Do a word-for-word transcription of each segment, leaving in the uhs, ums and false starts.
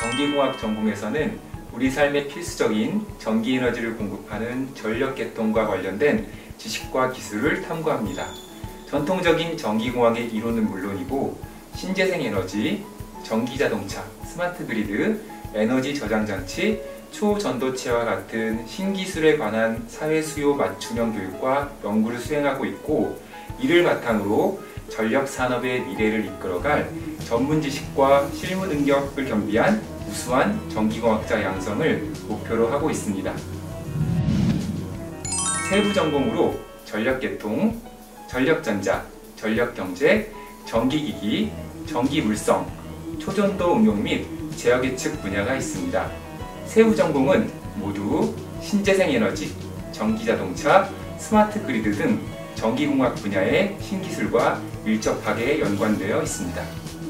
전기공학 전공에서는 우리 삶의 필수적인 전기에너지를 공급하는 전력계통과 관련된 지식과 기술을 탐구합니다. 전통적인 전기공학의 이론은 물론이고 신재생에너지, 전기자동차, 스마트그리드, 에너지 저장장치, 초전도체와 같은 신기술에 관한 사회수요 맞춤형 교육과 연구를 수행하고 있고, 이를 바탕으로 전력산업의 미래를 이끌어갈 전문지식과 실무 능력을 겸비한 우수한 전기공학자 양성을 목표로 하고 있습니다. 세부 전공으로 전력계통, 전력전자, 전력경제, 전기기기, 전기물성, 초전도 응용 및 제어계측 분야가 있습니다. 세부 전공은 모두 신재생에너지, 전기자동차, 스마트그리드 등 전기공학 분야의 신기술과 밀접하게 연관되어 있습니다.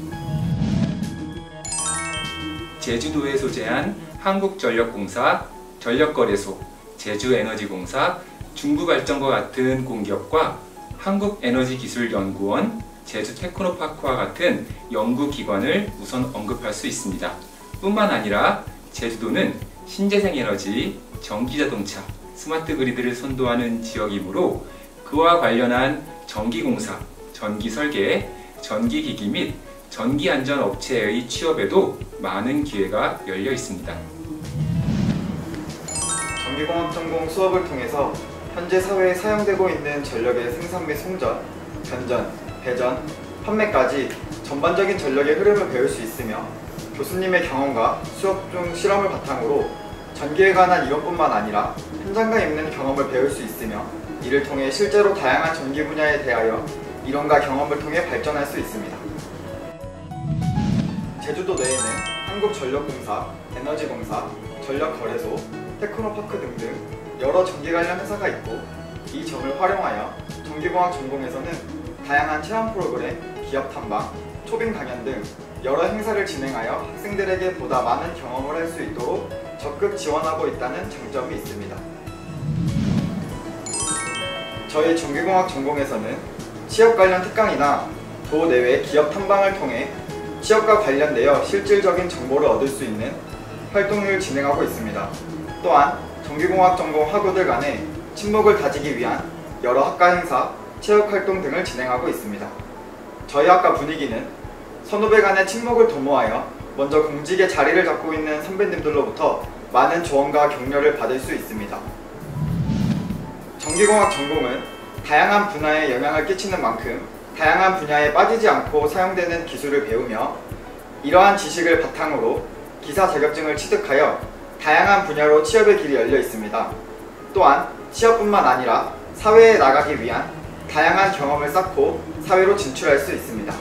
제주도에 소재한 한국전력공사, 전력거래소, 제주에너지공사, 중부발전과 같은 공기업과 한국에너지기술연구원, 제주테크노파크와 같은 연구기관을 우선 언급할 수 있습니다. 뿐만 아니라 제주도는 신재생에너지, 전기자동차, 스마트그리드를 선도하는 지역이므로 그와 관련한 전기공사, 전기설계, 전기기기 및 전기안전업체의 취업에도 많은 기회가 열려 있습니다. 전기공학 전공 수업을 통해서 현재 사회에 사용되고 있는 전력의 생산 및 송전, 변전, 배전, 판매까지 전반적인 전력의 흐름을 배울 수 있으며, 교수님의 경험과 수업 중 실험을 바탕으로 전기에 관한 이론뿐만 아니라 현장감 있는 경험을 배울 수 있으며, 이를 통해 실제로 다양한 전기 분야에 대하여 이론과 경험을 통해 발전할 수 있습니다. 제주도 내에는 한국전력공사, 에너지공사, 전력거래소, 테크노파크 등등 여러 전기 관련 회사가 있고, 이 점을 활용하여 전기공학 전공에서는 다양한 체험 프로그램, 기업 탐방, 초빙 강연 등 여러 행사를 진행하여 학생들에게 보다 많은 경험을 할 수 있도록 적극 지원하고 있다는 장점이 있습니다. 저희 전기공학 전공에서는 취업 관련 특강이나 도 내외 기업 탐방을 통해 취업과 관련되어 실질적인 정보를 얻을 수 있는 활동을 진행하고 있습니다. 또한 전기공학 전공 학우들 간의 친목을 다지기 위한 여러 학과 행사, 체육활동 등을 진행하고 있습니다. 저희 학과 분위기는 선후배 간의 친목을 도모하여 먼저 공직에 자리를 잡고 있는 선배님들로부터 많은 조언과 격려를 받을 수 있습니다. 전기공학 전공은 다양한 분야에 영향을 끼치는 만큼 다양한 분야에 빠지지 않고 사용되는 기술을 배우며, 이러한 지식을 바탕으로 기사 자격증을 취득하여 다양한 분야로 취업의 길이 열려 있습니다. 또한 취업뿐만 아니라 사회에 나가기 위한 다양한 경험을 쌓고 사회로 진출할 수 있습니다.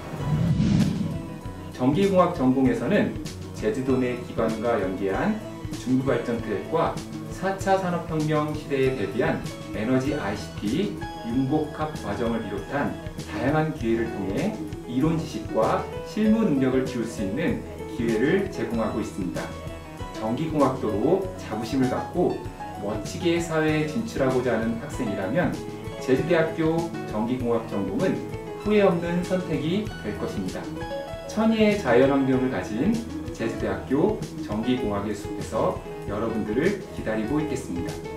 전기공학 전공에서는 제주도 내 기관과 연계한 중부발전 트랙과 사 차 산업혁명 시대에 대비한 에너지 아이씨티, 융복합 과정을 비롯한 다양한 기회를 통해 이론 지식과 실무 능력을 키울 수 있는 기회를 제공하고 있습니다. 전기공학도로 자부심을 갖고 멋지게 사회에 진출하고자 하는 학생이라면 제주대학교 전기공학 전공은 후회 없는 선택이 될 것입니다. 천혜의 자연환경을 가진 제주대학교 전기공학의 숲에서 여러분들을 기다리고 있겠습니다.